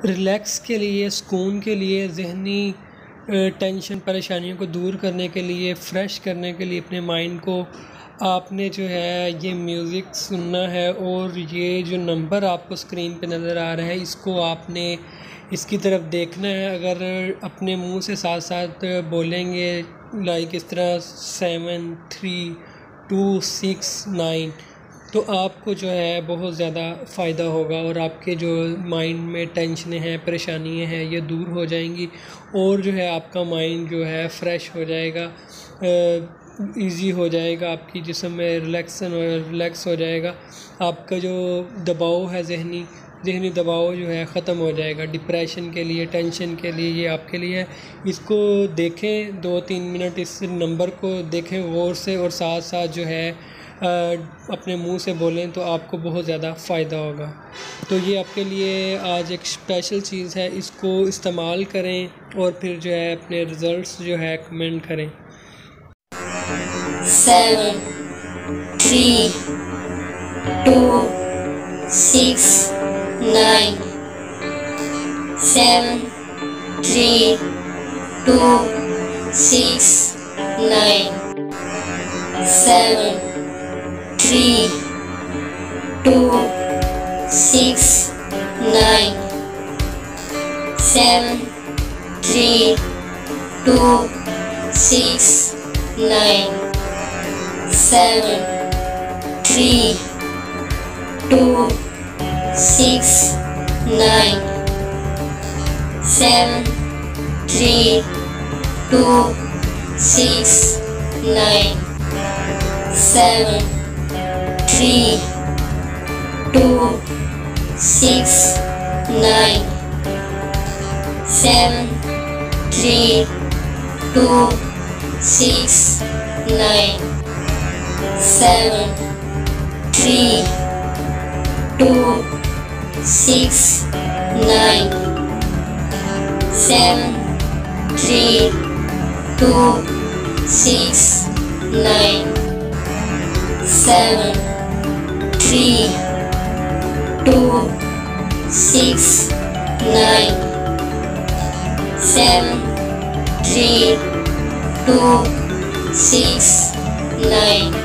Relax के लिए, सुकून के लिए, ज़हनी टेंशन परेशानियों को दूर करने के लिए, फ़्रेश करने के लिए अपने माइंड को आपने जो है ये म्यूज़िक सुनना है। और ये जो नंबर आपको स्क्रीन पे नज़र आ रहा है इसको आपने इसकी तरफ देखना है। अगर अपने मुंह से साथ साथ बोलेंगे लाइक इस तरह 7 3 2 6 9 तो आपको जो है बहुत ज़्यादा फ़ायदा होगा और आपके जो माइंड में टेंशनें हैं, परेशानियां हैं, ये दूर हो जाएंगी और जो है आपका माइंड जो है फ़्रेश हो जाएगा, इजी हो जाएगा, आपकी जिस्म में रिलैक्स हो जाएगा। आपका जो दबाव है ज़हनी दबाव जो है ख़त्म हो जाएगा। डिप्रेशन के लिए, टेंशन के लिए ये आपके लिए है। इसको देखें 2-3 मिनट, इस नंबर को देखें गौर से और साथ साथ जो है अपने मुंह से बोलें तो आपको बहुत ज़्यादा फ़ायदा होगा। तो ये आपके लिए आज एक स्पेशल चीज़ है, इसको इस्तेमाल करें और फिर जो है अपने रिज़ल्ट्स जो है कमेंट करें। 7 3 2 6 9 7 3 2 6 9 7 3 2 6 9 7 3 2 6 9 7 3 2 6 9 7 3 2 6 9 7 3 2 6 9 7 3 2 6 9 7 3 2 6 9 7 3 2 6 9 7 3 2 6 9 7 3 2 6 9